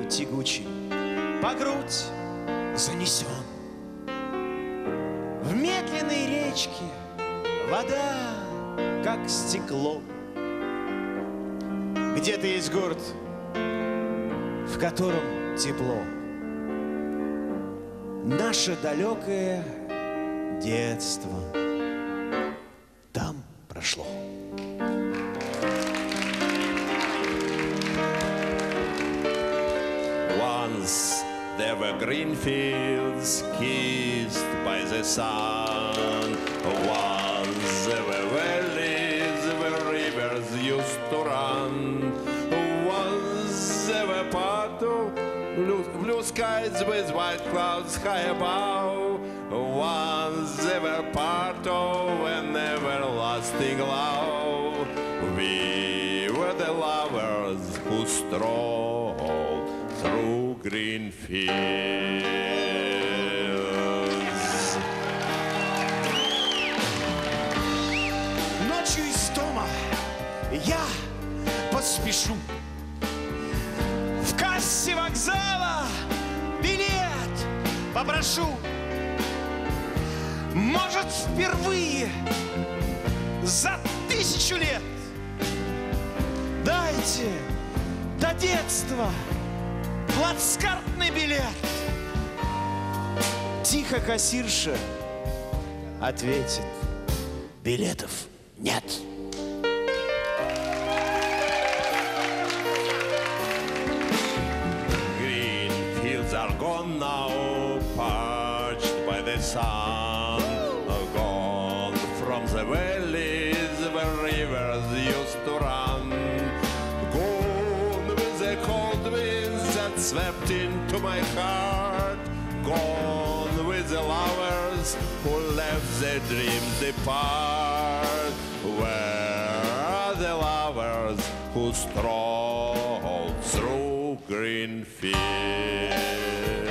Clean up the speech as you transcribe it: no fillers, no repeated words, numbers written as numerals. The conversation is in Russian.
тягучий, по грудь занесен. В медленной речке вода, как стекло. Где-то есть город, в котором тепло. Наше далекое детство там прошло. Once there were green fields kissed by the sun. Once there were valleys where rivers used to run. Once there were part of blue skies with white clouds high above. Once they were part of an everlasting love. We were the lovers who strolled through green fields. Ночью из дома я поспешу. В кассе вокзала билет попрошу. Может, впервые за 1000 лет дайте до детства плацкартный билет. Тихо кассирша ответит: билетов нет. Green fields are gone now, parched by the sun. Gone from the valleys where rivers used to run. Gone with the cold winds that swept into my heart. Gone with the lovers who left their dreams depart. Where are the lovers who strolled through green fields?